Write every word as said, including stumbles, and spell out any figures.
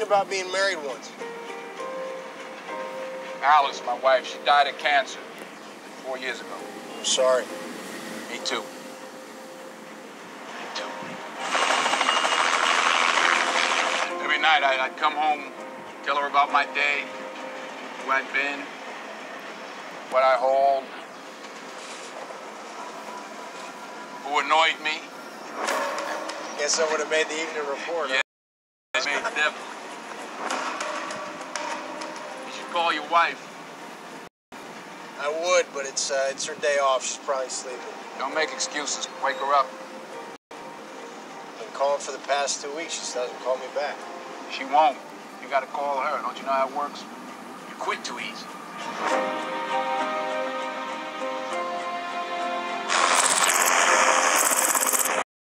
about being married once? Alice, my wife, she died of cancer four years ago. I'm sorry. Me too. Me too. Every night I, I'd come home, tell her about my day, who I'd been, what I hold, who annoyed me. Guess I would have made the evening report. Yeah, I made definitely. You should call your wife. I would, but it's uh, it's her day off. She's probably sleeping. Don't make excuses. Wake her up. I've been calling for the past two weeks. She still hasn't called me back. She won't. You gotta call her. Don't you know how it works? You quit too easy.